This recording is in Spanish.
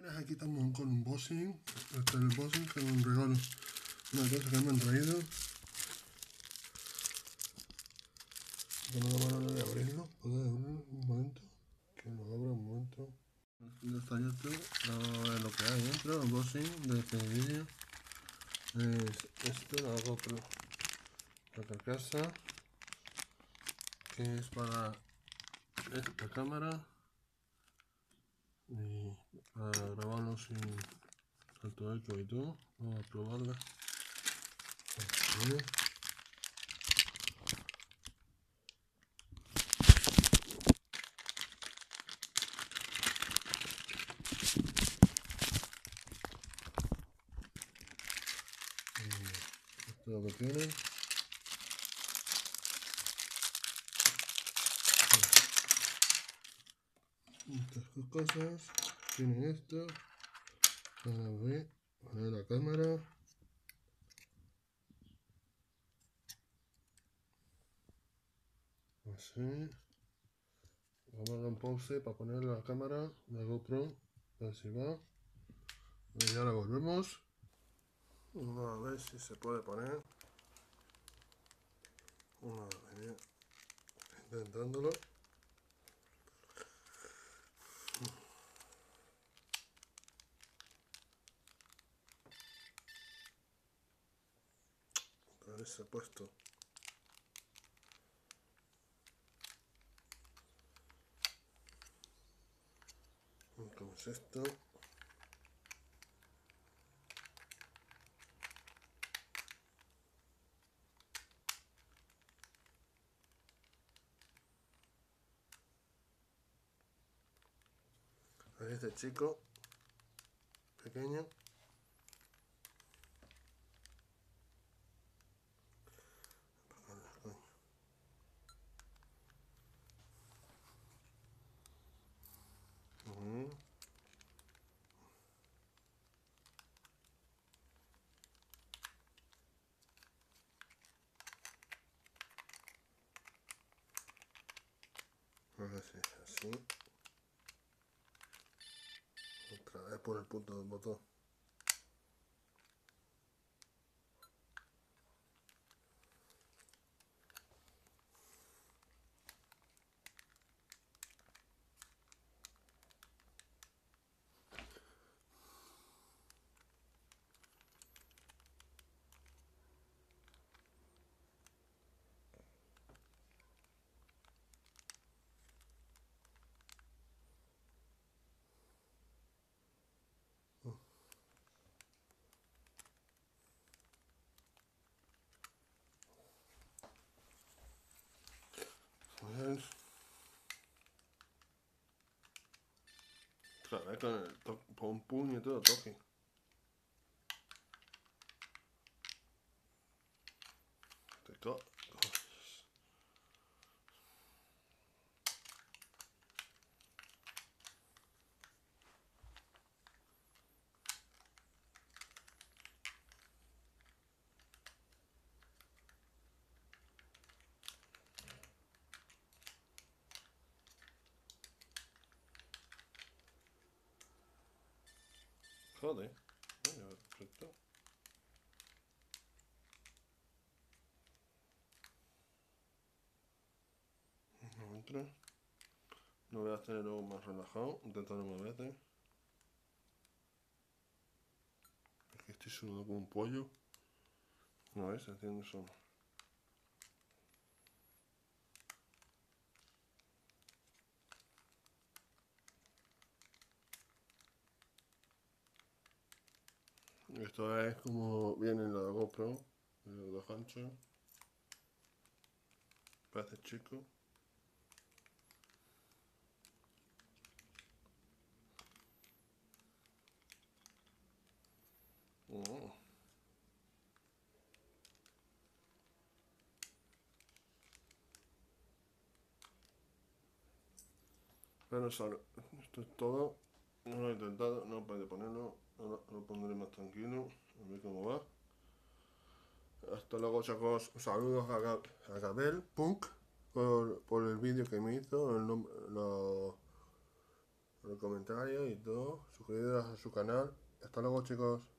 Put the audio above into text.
Aquí estamos con un boxing. Este es el boxing, que es un regalo, una cosa que me han traído. Con una mano no voy a abrirlo. ¿Puedo abrirlo un momento? Que lo abra un momento. Ya está abierto. Vamos a ver lo que hay dentro. El boxing de este vídeo es esto, la GoPro, la carcasa, que es para esta cámara y para grabarlo sin salto eco y todo. Vamos a probarla. Vale. Esto es lo que tiene. Estas dos cosas tienen esto para ver la cámara, así. Vamos a dar un pause para poner la cámara de GoPro, a ver si va. Y ahora volvemos. Vamos a ver si se puede poner. Madre, intentándolo. Otra vez se ha puesto. ¿Cómo es esto? Ahí este chico pequeño. A ver si es así. Otra vez por el punto del botón. Pues, otra vez con el con un puño y todo toque. Te Joder, bueno, perfecto. Entra. Lo voy a hacer luego más relajado, intentando moverte. Es que estoy sudando como un pollo. No ves, haciendo solo. Esto es como viene en la GoPro, los dos anchos. Parece chico. Oh. Pero solo, esto es todo. No lo he intentado, no puede ponerlo. Ahora lo pondré más tranquilo. A ver cómo va. Hasta luego, chicos. Saludos a Gabel Punk por el vídeo que me hizo. El nombre, en los comentarios y todo. Suscribiros a su canal. Hasta luego, chicos.